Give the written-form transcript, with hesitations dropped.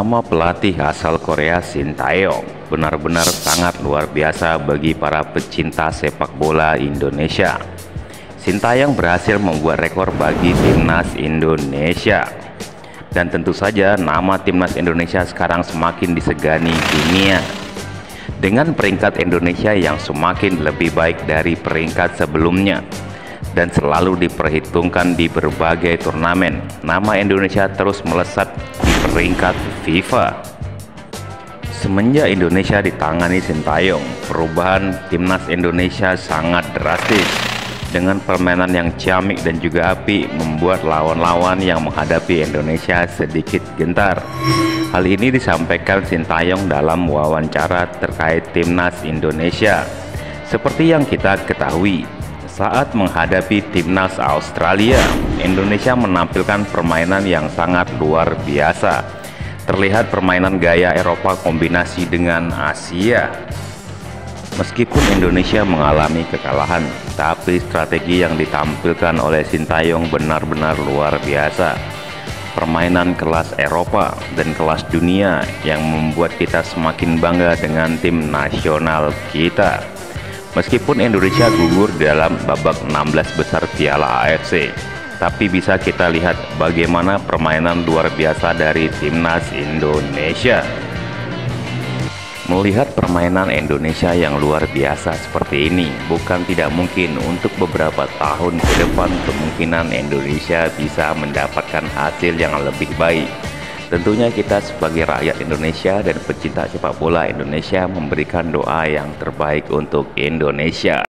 Nama pelatih asal Korea Shin Tae-yong benar-benar sangat luar biasa bagi para pecinta sepak bola Indonesia. Shin Tae-yong berhasil membuat rekor bagi timnas Indonesia. Dan tentu saja nama timnas Indonesia sekarang semakin disegani dunia. Dengan peringkat Indonesia yang semakin lebih baik dari peringkat sebelumnya dan selalu diperhitungkan di berbagai turnamen, nama Indonesia terus melesat di peringkat FIFA. Semenjak Indonesia ditangani Shin Tae-yong, perubahan timnas Indonesia sangat drastis. Dengan permainan yang ciamik dan juga apik, membuat lawan-lawan yang menghadapi Indonesia sedikit gentar. Hal ini disampaikan Shin Tae-yong dalam wawancara terkait timnas Indonesia. Seperti yang kita ketahui, saat menghadapi timnas Australia, Indonesia menampilkan permainan yang sangat luar biasa. Terlihat permainan gaya Eropa kombinasi dengan Asia. Meskipun Indonesia mengalami kekalahan, tapi strategi yang ditampilkan oleh Shin Tae-yong benar-benar luar biasa. Permainan kelas Eropa dan kelas dunia yang membuat kita semakin bangga dengan tim nasional kita. Meskipun Indonesia gugur dalam babak 16 besar Piala AFC, tapi bisa kita lihat bagaimana permainan luar biasa dari timnas Indonesia. Melihat permainan Indonesia yang luar biasa seperti ini, bukan tidak mungkin untuk beberapa tahun ke depan kemungkinan Indonesia bisa mendapatkan hasil yang lebih baik. Tentunya kita sebagai rakyat Indonesia dan pecinta sepak bola Indonesia memberikan doa yang terbaik untuk Indonesia.